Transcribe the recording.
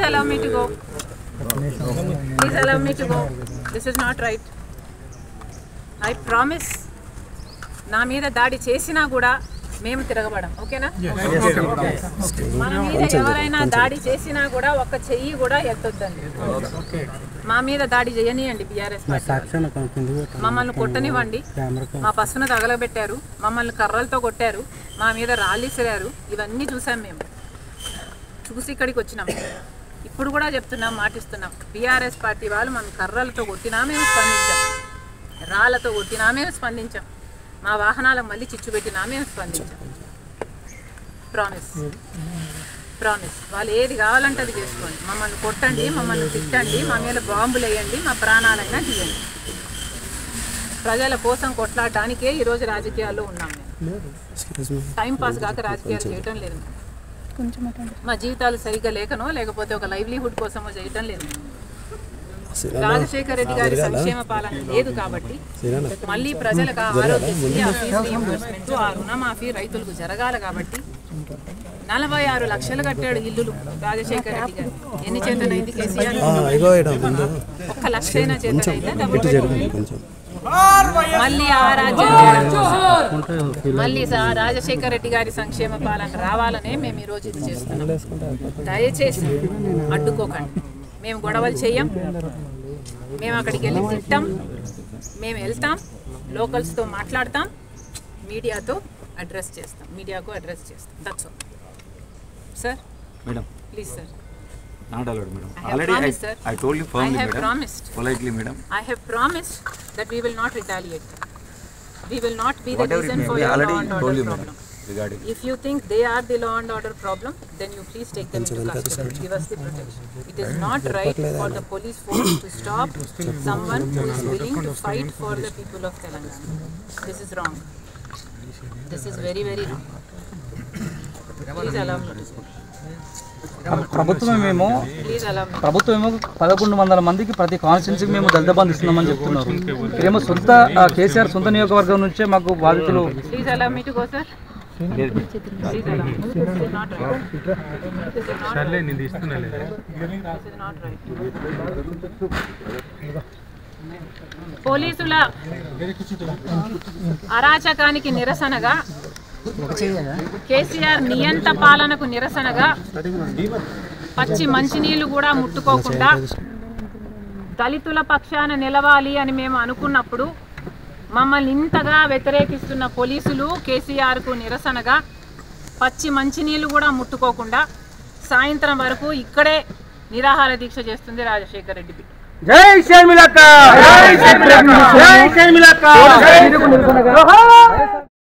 allow me to go. Please allow me to go. This is not right. I promise. నా మీద దాడి చేసినా కూడా మేము తిరగబడం. ఓకేనా? మన మీద ఎవరైనా దాడి చేసినా కూడా ఒక్క చెయ్యి కూడా ఎత్తొద్దండి. మా మీద దాడి చేయనియండి. బీఆర్ఎస్ మమ్మల్ని కొట్టనివ్వండి. మా పసున తగలబెట్టారు, మమ్మల్ని కర్రలతో కొట్టారు, మా మీద రాళ్ళిసిరారు. ఇవన్నీ చూసాం. మేము చూసి ఇక్కడికి వచ్చినాం. ఇప్పుడు కూడా చెప్తున్నాం, మాటిస్తున్నాం. బీఆర్ఎస్ పార్టీ వాళ్ళు మనం కర్రలతో కొట్టినా మేము స్పందించాం, రాళ్ళతో కొట్టినా మేము స్పందించాం, మా వాహనాలకు మళ్ళీ చిచ్చు పెట్టినా మేము స్పందించాం. ప్రామిస్. వాళ్ళు ఏది కావాలంటే అది చేసుకోండి. మమ్మల్ని కొట్టండి, మమ్మల్ని తిట్టండి, మా మీద బాంబులు వేయండి, మా ప్రాణాలైనా తీయండి. ప్రజల కోసం కొట్లాడడానికే ఈరోజు రాజకీయాల్లో ఉన్నాం. మేము టైంపాస్ కాక రాజకీయాలు చేయటం లేదు. మా జీవితాలు సరిగ్గా లేకనో లేకపోతే ఒక లైవ్లీహుడ్ కోసమో చేయటం లేదు. రాజశేఖర రెడ్డి గారి సంక్షేమ పాలన లేదు కాబట్టి మళ్ళీ ప్రజలకు ఆరోగ్యశ్రీ, ఫీజు రీయింబర్స్మెంట్, ఆ రుణమాఫీ రైతులకు జరగాలి కాబట్టి 46 లక్షలు కట్టాడు ఇల్లులు రాజశేఖర రెడ్డి గారు. ఎన్ని చేతనైంది కేసీఆర్? 1 లక్ష అయినా చేతనైందా? మళ్ళీ ఆ మళ్ళీ రాజశేఖర రెడ్డి గారి సంక్షేమ పాలన రావాలనే మేము ఈరోజు ఇది చేస్తున్నాం. దయచేసి అడ్డుకోకండి. మేము గొడవలు చెయ్యం. మేము అక్కడికి వెళ్ళి తిట్టాం. మేము వెళ్తాం, లోకల్స్తో మాట్లాడతాం, మీడియాకు అడ్రస్ చేస్తాం. That's all. Sir, madam, please sir. Not allowed, madam. Already I told you firmly, madam. I have promised. Politely, madam. I have promised that we will not retaliate. We will not be the reason for your law and order problem. Regarding. If you think they are the law and order problem, then you please take them into custody. Give us the protection. It is not right for the police force to stop someone who is willing to fight for the people of Telangana. This is wrong. This is very, very wrong. Please allow me to speak. ప్రభుత్వమేమో 1100 మందికి ప్రతి కాన్స్టిట్యున్సీకి మేము దళిత బంధు ఇస్తున్నామని చెప్తున్నారు. ఇదేమో సొంత కేసీఆర్ సొంత నియోజకవర్గం నుంచే మాకు బాధితులు. Please allow me to go, sir. పోలీసుల అరాచకానికి నిరసనగా, కేసీఆర్ నియంత పాలనకు నిరసనగా పచ్చి మంచినీళ్లు కూడా ముట్టుకోకుండా దళితుల పక్షాన నిలవాలి అని మేము అనుకున్నప్పుడు మమ్మల్ని ఇంతగా వ్యతిరేకిస్తున్న పోలీసులు కేసీఆర్కు నిరసనగా పచ్చి మంచినీళ్లు కూడా ముట్టుకోకుండా సాయంత్రం వరకు ఇక్కడే నిరాహార దీక్ష చేస్తుంది రాజశేఖర రెడ్డి బిడ్డ. జై షర్మిలక్క!